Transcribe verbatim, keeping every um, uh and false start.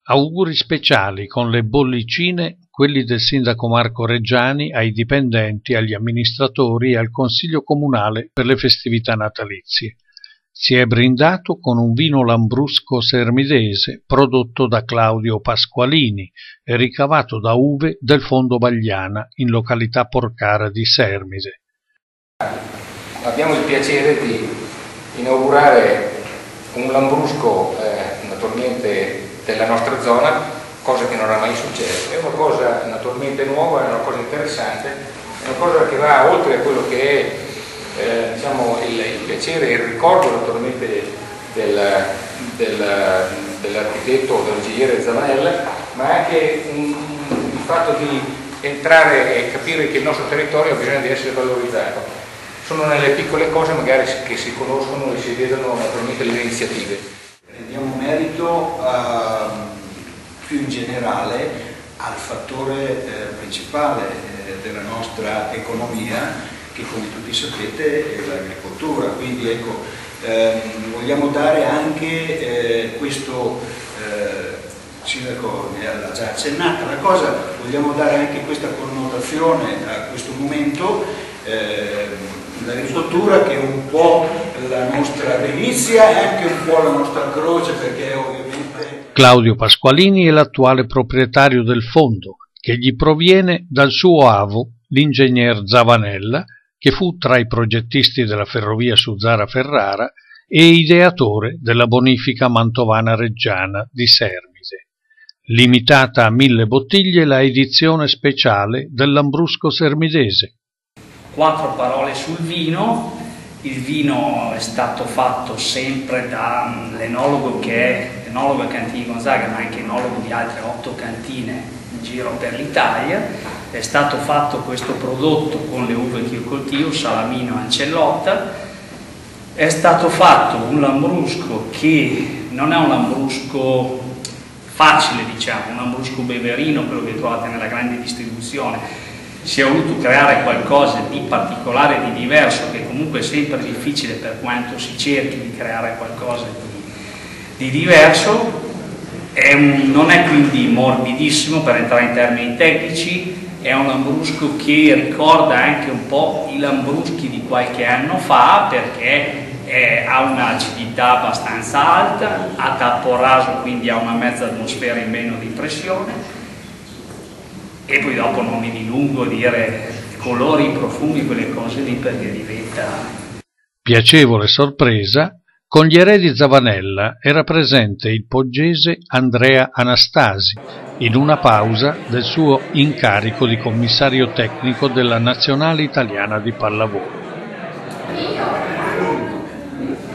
Auguri speciali con le bollicine, quelli del sindaco Marco Reggiani, ai dipendenti, agli amministratori e al Consiglio Comunale per le festività natalizie. Si è brindato con un vino lambrusco sermidese prodotto da Claudio Pasqualini e ricavato da uve del Fondo Bagliana in località Porcara di Sermide. Abbiamo il piacere di inaugurare un lambrusco eh, naturalmente della nostra zona, cosa che non era mai successa. È una cosa naturalmente nuova, è una cosa interessante, è una cosa che va oltre a quello che è eh, diciamo, il, il piacere e il ricordo naturalmente del, del, dell'architetto o dell'ingegnere Zavanella, ma anche un, il fatto di entrare e capire che il nostro territorio ha bisogno di essere valorizzato. Sono nelle piccole cose magari che si conoscono e si vedono naturalmente le iniziative. Diamo merito uh, più in generale al fattore eh, principale eh, della nostra economia, che come tutti sapete è l'agricoltura. Quindi ecco, ehm, vogliamo dare anche eh, questo, eh, Sindaco ne ha già accennata la cosa, vogliamo dare anche questa connotazione a questo momento. Eh, L'agricoltura che è un po' la nostra delizia e anche un po' la nostra croce, perché ovviamente... Claudio Pasqualini è l'attuale proprietario del fondo, che gli proviene dal suo avo, l'ingegner Zavanella, che fu tra i progettisti della ferrovia Suzzara-Ferrara e ideatore della bonifica mantovana-reggiana di Sermide. Limitata a mille bottiglie la edizione speciale del Lambrusco sermidese. Quattro parole sul vino. Il vino è stato fatto sempre dall'enologo che è enologo a Cantini Gonzaga, ma anche enologo di altre otto cantine in giro per l'Italia. È stato fatto questo prodotto con le uve che io coltivo, Salamino Ancellotta. È stato fatto un lambrusco che non è un lambrusco facile, diciamo, un lambrusco beverino, quello che trovate nella grande distribuzione. Si è voluto creare qualcosa di particolare, di diverso, che comunque è sempre difficile per quanto si cerchi di creare qualcosa di, di diverso. È un, non è quindi morbidissimo per entrare in termini tecnici, è un lambrusco che ricorda anche un po' i lambruschi di qualche anno fa, perché è, ha un'acidità abbastanza alta, ha tappo raso, quindi ha una mezza atmosfera in meno di pressione. E poi dopo non mi dilungo a dire colori, profumi, quelle cose lì, perché diventa... Piacevole sorpresa, con gli eredi Zavanella era presente il poggese Andrea Anastasi in una pausa del suo incarico di commissario tecnico della Nazionale Italiana di Pallavolo.